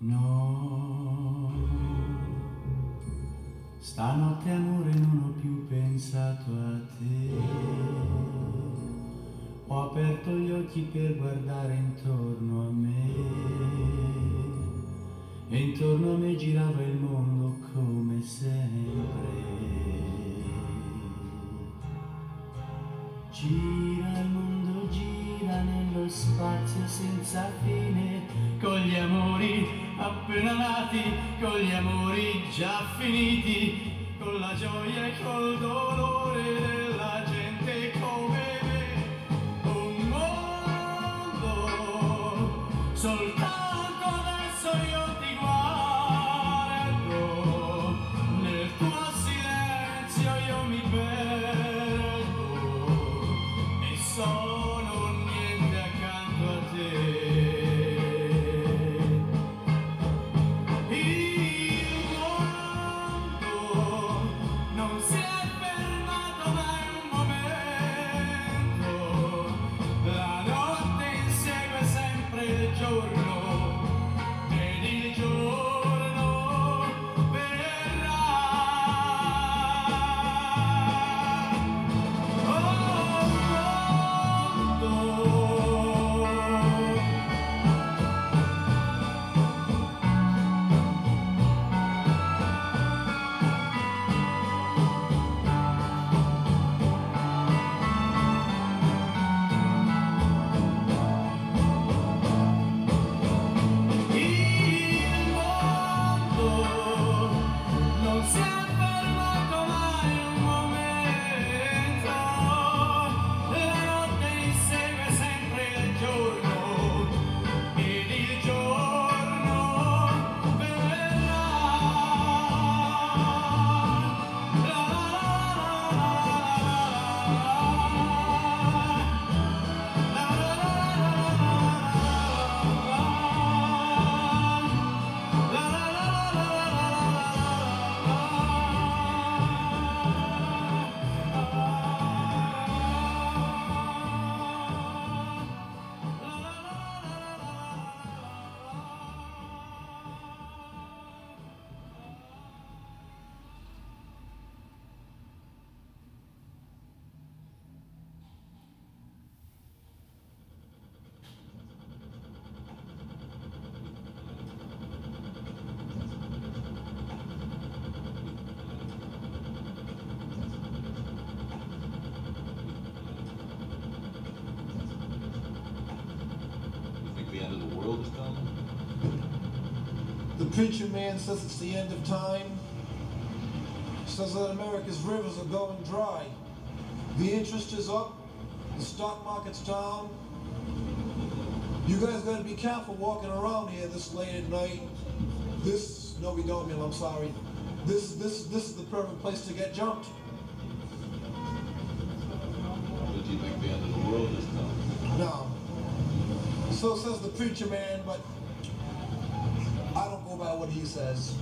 No, stanotte amore non ho più pensato a te. Ho aperto gli occhi per guardare intorno a me e intorno a me girava il mondo come sempre. Gira il mondo, gira nello spazio senza fine, con gli amori appena nati, con gli amori già finiti, con la gioia e col dolore della gente come me. Un mondo, soltanto adesso io ti guardo, nel tuo silenzio io mi perdo e sono niente accanto a te. Il mondo non si è fermato mai un momento, la notte insegue sempre il giorno ed il giorno verrà. Non si è fermato mai un momento, la notte insegue sempre il giorno ed il giorno verrà. The end of the world is coming? The preacher man says it's the end of time. Says that America's rivers are going dry. The interest is up. The stock market's down. You guys gotta be careful walking around here this late at night. No, we don't, Neil, I'm sorry. This is the perfect place to get jumped. But do you think the end of the world is coming? No. So says the preacher man, but I don't go by what he says.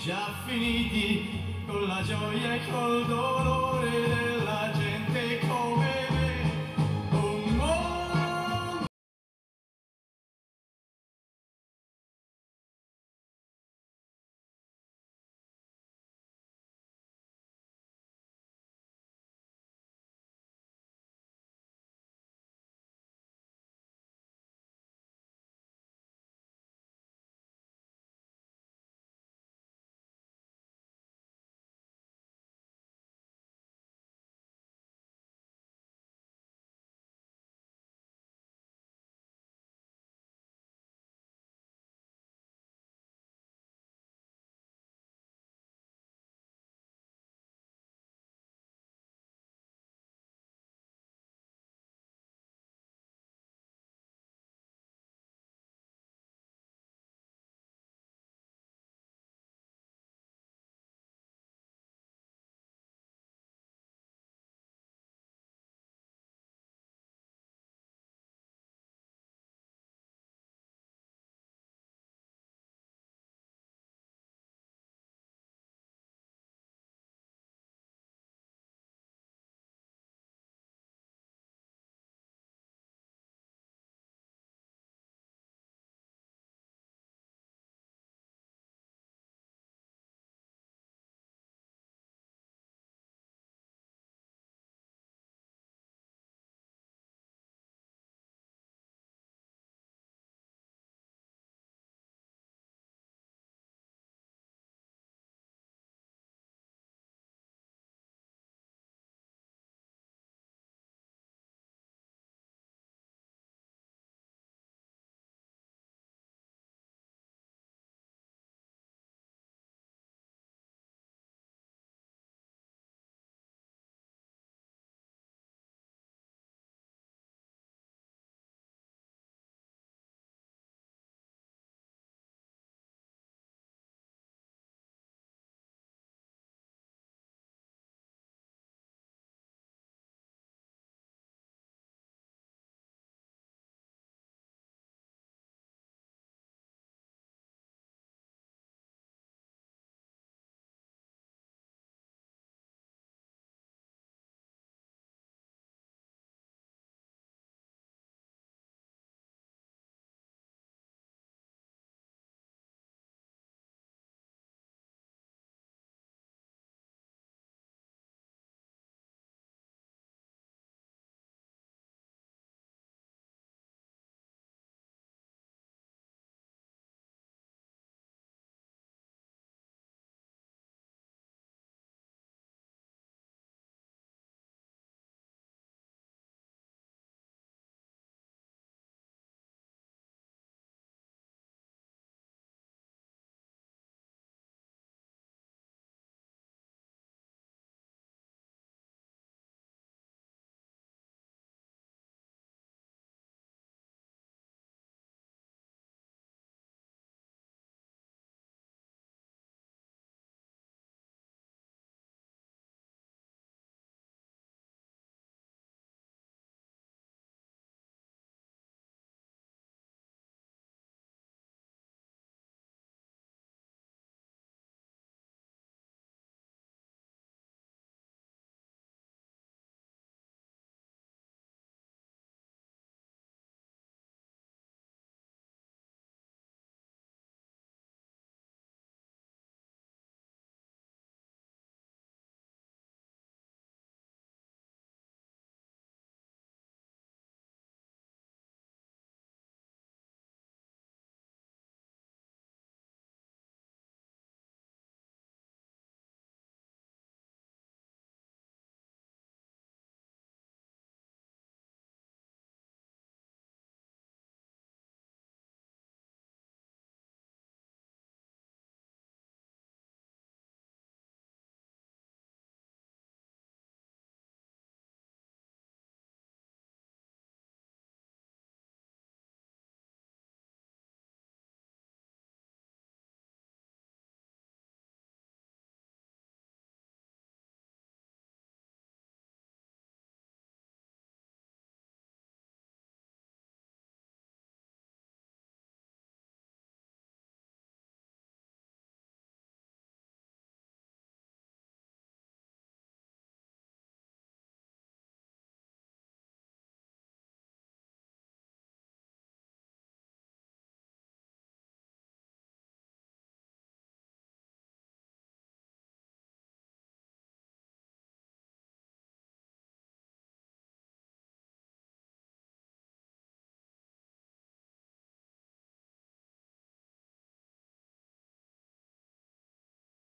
già finiti, con la gioia e col dolore